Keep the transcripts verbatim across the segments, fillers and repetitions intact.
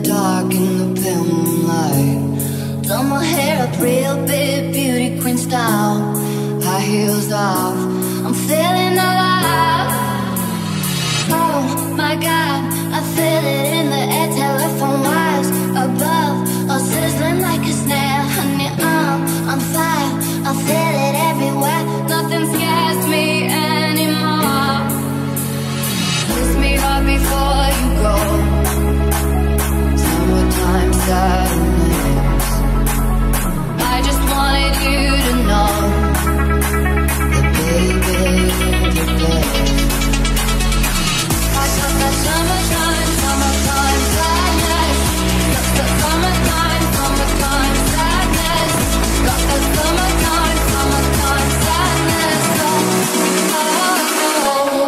dark in the pale moonlight. Done my hair up real big, beauty queen style. High heels off, I'm feeling alive. Oh my God, I feel it in the air. Telephone wires above, all sizzling like a snare. Honey, I'm on fire, I feel it everywhere. Nothing scares me anymore. Kiss me hard before you go. Summertime sadness. I just wanted you to know that baby, you're the best. I got that summertime, summertime sadness. Got the summertime, summertime sadness. Got the summertime, summertime sadness. Oh, oh, oh.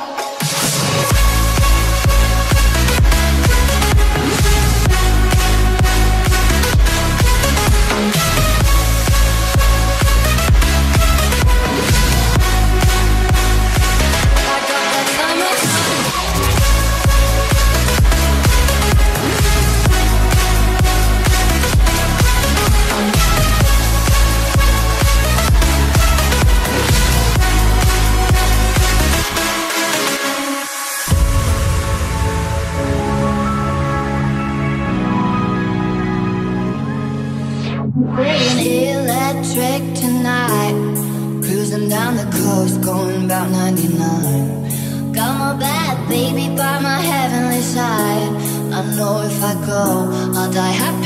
Electric tonight, cruising down the coast, going about ninety-nine. Got my bad baby by my heavenly side. I know if I go, I'll die happy.